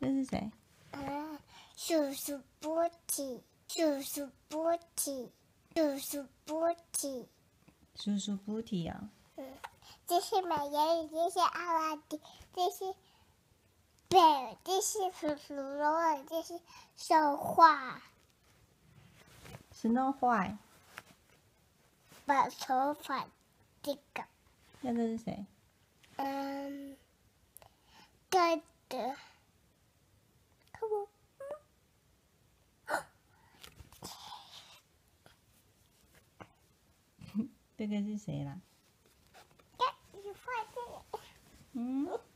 这是谁？ 咻咻不提，咻咻不提，咻咻不提。 咻咻不提啊！ 这是美人鱼，这是阿拉丁，这是贝尔，这是叔叔罗尔，这是手画。 Snow White。 把头发这个。 那这是谁？ 哥的。看我。 这个是谁啦？ 你放这里。